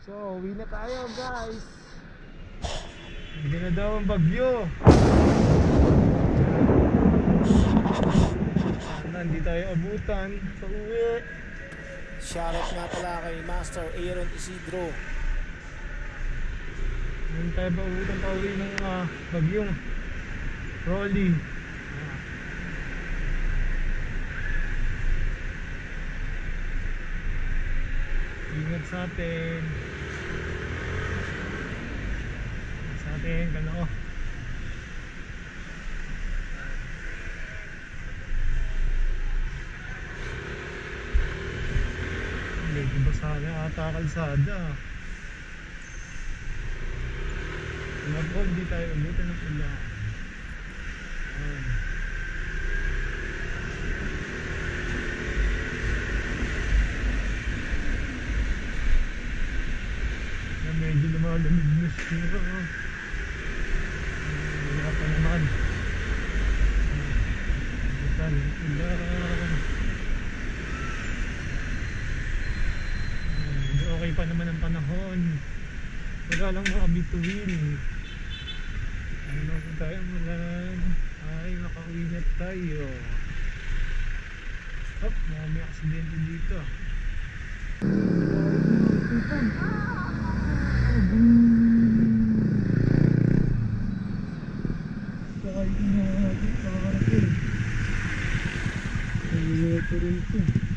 So, uwi na tayo guys. Hindi na daw ang bagyo. Sana hindi tayo abutan sa uwi. Shoutout nga pala kay Master Aaron Isidro. Hindi tayo ba abutan pa uwi ng bagyong Rolly. Ingat sa atin. Sa atin, kano. Medyo basa na ata kalsada. Nabog, di tayo umutan ng ulan. Medyo lumalamig na siya. Wala pa naman. Butan ng ulan. Okay pa naman ang panahon. Wala lang mga bituin. Ano kung tayo ulan. Ay, makauwi na tayo. Hop, may aksidente dito. Ay, ito rin ito.